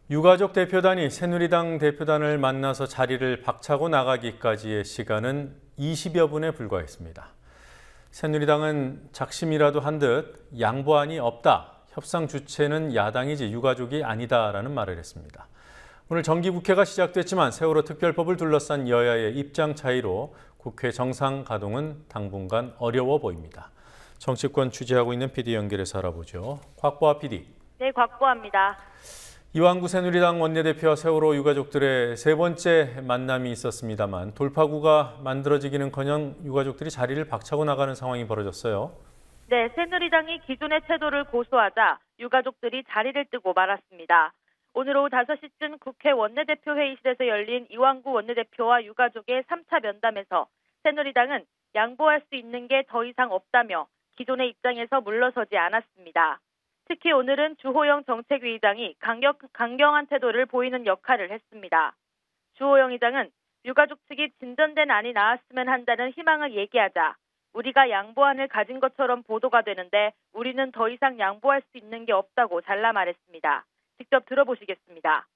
유가족 대표단이 새누리당 대표단을 만나서 자리를 박차고 나가기까지의 시간은 20여 분에 불과했습니다. 새누리당은 작심이라도 한 듯 양보안이 없다. 협상 주체는 야당이지 유가족이 아니다라는 말을 했습니다. 오늘 정기국회가 시작됐지만 세월호 특별법을 둘러싼 여야의 입장 차이로 국회 정상 가동은 당분간 어려워 보입니다. 정치권 취재하고 있는 PD 연결해서 알아보죠. 곽보아 PD. 네, 곽보아입니다. 이완구 새누리당 원내대표와 세월호 유가족들의 세 번째 만남이 있었습니다만 돌파구가 만들어지기는커녕 유가족들이 자리를 박차고 나가는 상황이 벌어졌어요. 네, 새누리당이 기존의 태도를 고수하자 유가족들이 자리를 뜨고 말았습니다. 오늘 오후 5시쯤 국회 원내대표 회의실에서 열린 이완구 원내대표와 유가족의 3차 면담에서 새누리당은 양보할 수 있는 게 더 이상 없다며 기존의 입장에서 물러서지 않았습니다. 특히 오늘은 주호영 정책위의장이 강경한 태도를 보이는 역할을 했습니다. 주호영 의장은 유가족 측이 진전된 안이 나왔으면 한다는 희망을 얘기하자 우리가 양보안을 가진 것처럼 보도가 되는데 우리는 더 이상 양보할 수 있는 게 없다고 잘라 말했습니다. 직접 들어보시겠습니다.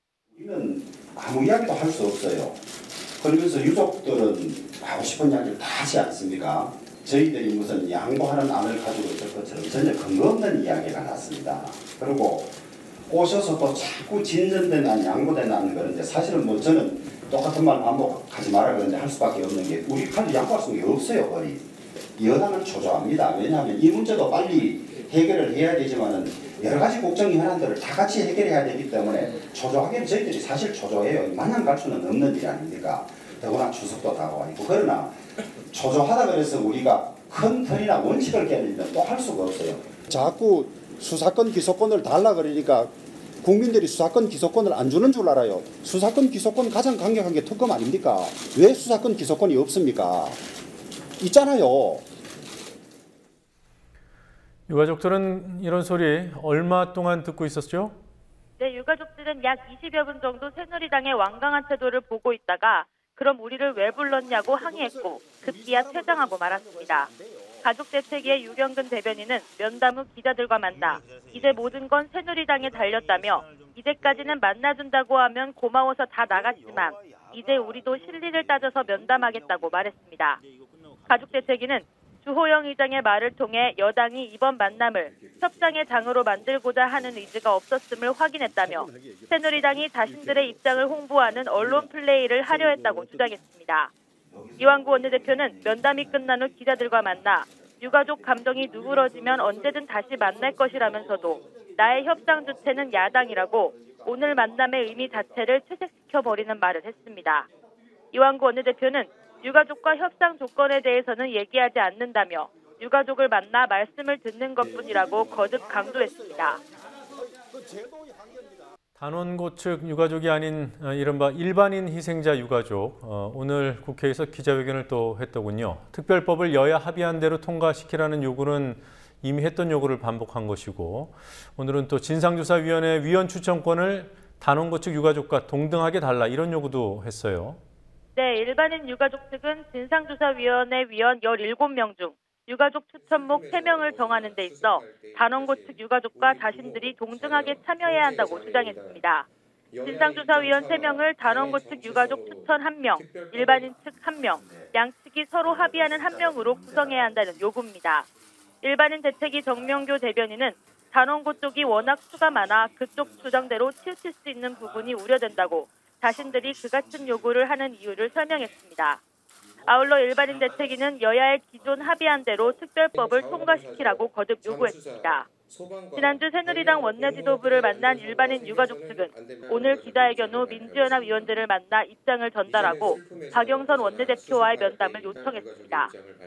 우리는 아무 이야기도 할 수 없어요. 그러면서 유족들은 하고 싶은 이야기를 다 하지 않습니까? 저희들이 무슨 양보하는 안을 가지고 있을 것처럼 전혀 근거 없는 이야기가 났습니다. 그리고 오셔서 또 자꾸 진전된 안, 양보된 안 그런데 사실은 뭐 저는 똑같은 말 반복하지 말아 그런데 할 수밖에 없는 게 우리 칼이 양보할 수 있는 게 없어요. 거의. 여당은 초조합니다. 왜냐하면 이 문제도 빨리 해결을 해야 되지만은 여러 가지 국정 현안들을 다 같이 해결해야 되기 때문에 초조하게 저희들이 사실 초조해요. 마냥 갈 수는 없는 일 아닙니까? 더구나 추석도 다가와 있고. 그러나 초조하다 그래서 우리가 큰 틀이나 원칙을 깨면 또 할 수가 없어요. 자꾸 수사권 기소권을 달라 그러니까 국민들이 수사권 기소권을 안 주는 줄 알아요. 수사권 기소권 가장 강력한 게 특검 아닙니까? 왜 수사권 기소권이 없습니까? 있잖아요. 유가족들은 이런 소리 얼마 동안 듣고 있었죠? 네, 유가족들은 약 20여 분 정도 새누리당의 완강한 태도를 보고 있다가 그럼 우리를 왜 불렀냐고 항의했고 급기야 퇴장하고 말았습니다. 가족대책위의 유경근 대변인은 면담 후 기자들과 만나 이제 모든 건 새누리당에 달렸다며 이제까지는 만나준다고 하면 고마워서 다 나갔지만 이제 우리도 실리를 따져서 면담하겠다고 말했습니다. 가족대책위는 주호영 의장의 말을 통해 여당이 이번 만남을 협상의 장으로 만들고자 하는 의지가 없었음을 확인했다며 새누리당이 자신들의 입장을 홍보하는 언론 플레이를 하려 했다고 주장했습니다. 이완구 원내대표는 면담이 끝난 후 기자들과 만나 유가족 감정이 누그러지면 언제든 다시 만날 것이라면서도 나의 협상 주체는 야당이라고 오늘 만남의 의미 자체를 퇴색시켜버리는 말을 했습니다. 이완구 원내대표는 유가족과 협상 조건에 대해서는 얘기하지 않는다며 유가족을 만나 말씀을 듣는 것뿐이라고 거듭 강조했습니다. 단원고 측 유가족이 아닌 이른바 일반인 희생자 유가족, 오늘 국회에서 기자회견을 또 했더군요. 특별법을 여야 합의한 대로 통과시키라는 요구는 이미 했던 요구를 반복한 것이고 오늘은 또 진상조사위원회 위원 추천권을 단원고 측 유가족과 동등하게 달라 이런 요구도 했어요. 네, 일반인 유가족 측은 진상조사위원회 위원 17명 중 유가족 추천목 3명을 정하는 데 있어 단원고 측 유가족과 자신들이 동등하게 참여해야 한다고 주장했습니다. 진상조사위원 3명을 단원고 측 유가족 추천 1명, 일반인 측 1명, 양측이 서로 합의하는 1명으로 구성해야 한다는 요구입니다. 일반인 대책위 정명교 대변인은 단원고 쪽이 워낙 수가 많아 그쪽 주장대로 치우칠 수 있는 부분이 우려된다고 자신들이 그 같은 요구를 하는 이유를 설명했습니다. 아울러 일반인 대책위는 여야의 기존 합의한 대로 특별법을 통과시키라고 거듭 요구했습니다. 지난주 새누리당 원내지도부를 만난 일반인 유가족 측은 오늘 기자회견 후 민주연합 위원들을 만나 입장을 전달하고 박영선 원내대표와의 면담을 요청했습니다.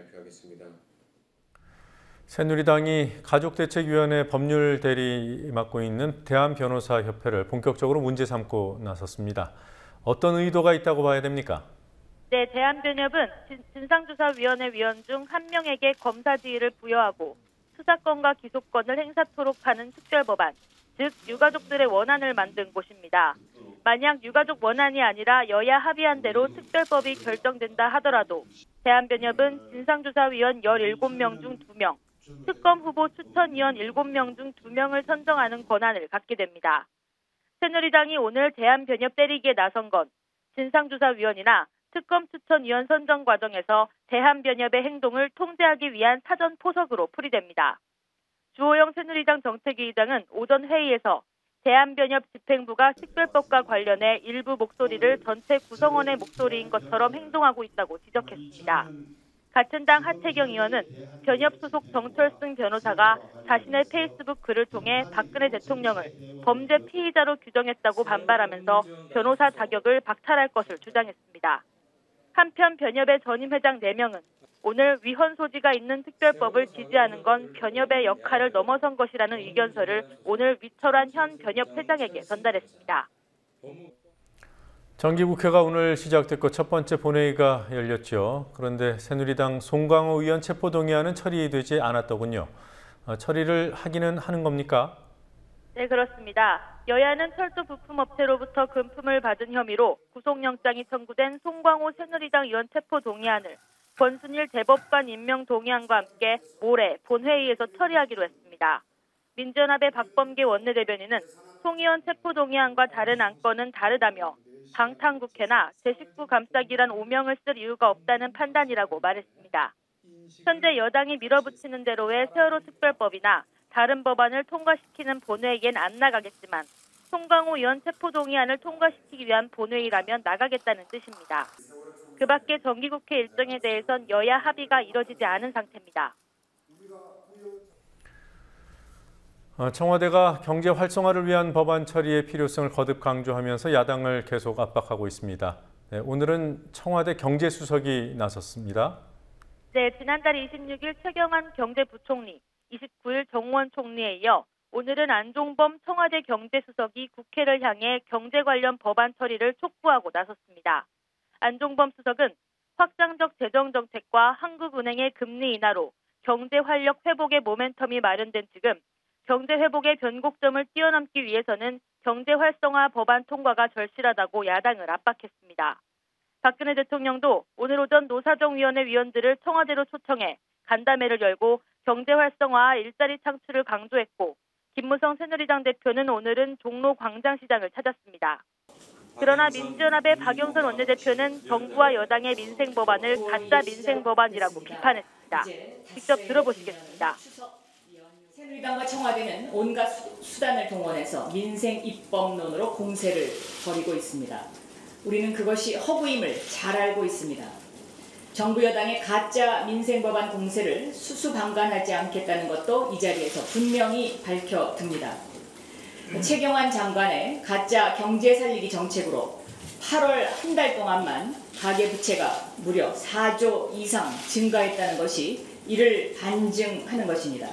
새누리당이 가족대책위원회 법률 대리 맡고 있는 대한변호사협회를 본격적으로 문제 삼고 나섰습니다. 어떤 의도가 있다고 봐야 됩니까? 네, 대한변협은 진상조사위원회 위원 중 1명에게 검사 지위를 부여하고 수사권과 기소권을 행사토록 하는 특별법안, 즉 유가족들의 원안을 만든 곳입니다. 만약 유가족 원안이 아니라 여야 합의한 대로 특별법이 결정된다 하더라도 대한변협은 진상조사위원 17명 중 2명, 특검 후보 추천위원 7명 중 2명을 선정하는 권한을 갖게 됩니다. 새누리당이 오늘 대한변협 때리기에 나선 건 진상조사위원이나 특검 추천위원 선정 과정에서 대한변협의 행동을 통제하기 위한 사전 포석으로 풀이됩니다. 주호영 새누리당 정책위의장은 오전 회의에서 대한변협 집행부가 식별법과 관련해 일부 목소리를 전체 구성원의 목소리인 것처럼 행동하고 있다고 지적했습니다. 같은 당 하태경 의원은 변협 소속 정철승 변호사가 자신의 페이스북 글을 통해 박근혜 대통령을 범죄 피의자로 규정했다고 반발하면서 변호사 자격을 박탈할 것을 주장했습니다. 한편 변협의 전임 회장 4명은 오늘 위헌 소지가 있는 특별법을 지지하는 건 변협의 역할을 넘어선 것이라는 의견서를 오늘 위철환 현 변협 회장에게 전달했습니다. 정기국회가 오늘 시작됐고 첫 번째 본회의가 열렸죠. 그런데 새누리당 송광호 의원 체포동의안은 처리되지 않았더군요. 처리를 하기는 하는 겁니까? 네, 그렇습니다. 여야는 철도 부품업체로부터 금품을 받은 혐의로 구속영장이 청구된 송광호 새누리당 의원 체포동의안을 권순일 대법관 임명 동의안과 함께 모레 본회의에서 처리하기로 했습니다. 민주연합의 박범계 원내대변인은 송 의원 체포동의안과 다른 안건은 다르다며 방탄국회나 제19 감싸기란 오명을 쓸 이유가 없다는 판단이라고 말했습니다. 현재 여당이 밀어붙이는 대로의 세월호 특별법이나 다른 법안을 통과시키는 본회의엔 안 나가겠지만 송광호 의원 체포동의안을 통과시키기 위한 본회의라면 나가겠다는 뜻입니다. 그 밖에 정기국회 일정에 대해선 여야 합의가 이뤄지지 않은 상태입니다. 청와대가 경제 활성화를 위한 법안 처리의 필요성을 거듭 강조하면서 야당을 계속 압박하고 있습니다. 네, 오늘은 청와대 경제수석이 나섰습니다. 네, 지난달 26일 최경환 경제부총리, 29일 정우원 총리에 이어 오늘은 안종범 청와대 경제수석이 국회를 향해 경제 관련 법안 처리를 촉구하고 나섰습니다. 안종범 수석은 확장적 재정정책과 한국은행의 금리 인하로 경제 활력 회복의 모멘텀이 마련된 지금 경제 회복의 변곡점을 뛰어넘기 위해서는 경제 활성화 법안 통과가 절실하다고 야당을 압박했습니다. 박근혜 대통령도 오늘 오전 노사정위원회 위원들을 청와대로 초청해 간담회를 열고 경제 활성화와 일자리 창출을 강조했고 김무성 새누리당 대표는 오늘은 종로 광장시장을 찾았습니다. 그러나 민주연합의 박영선 원내대표는 정부와 여당의 민생 법안을 가짜 민생 법안이라고 비판했습니다. 직접 들어보시겠습니다. 새누리당과 청와대는 온갖 수단을 동원해서 민생 입법론으로 공세를 벌이고 있습니다. 우리는 그것이 허구임을 잘 알고 있습니다. 정부 여당의 가짜 민생 법안 공세를 수수방관하지 않겠다는 것도 이 자리에서 분명히 밝혀듭니다. 최경환 장관의 가짜 경제 살리기 정책으로 8월 한 달 동안만 가계부채가 무려 4조 이상 증가했다는 것이 이를 반증하는 것입니다.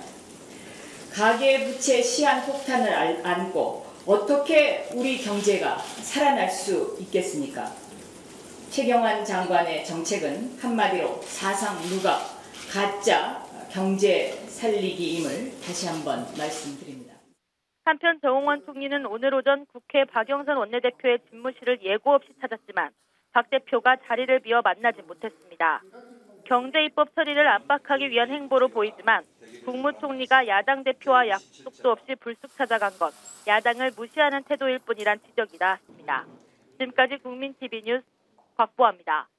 가계부채 시한 폭탄을 안고 어떻게 우리 경제가 살아날 수 있겠습니까? 최경환 장관의 정책은 한마디로 사상 누각, 가짜 경제 살리기임을 다시 한번 말씀드립니다. 한편 정홍원 총리는 오늘 오전 국회 박영선 원내대표의 집무실을 예고 없이 찾았지만 박 대표가 자리를 비워 만나지 못했습니다. 경제 입법 처리를 압박하기 위한 행보로 보이지만 국무총리가 야당 대표와 약속도 없이 불쑥 찾아간 것, 야당을 무시하는 태도일 뿐이란 지적이 나왔습니다. 지금까지 국민TV 뉴스 곽보아입니다.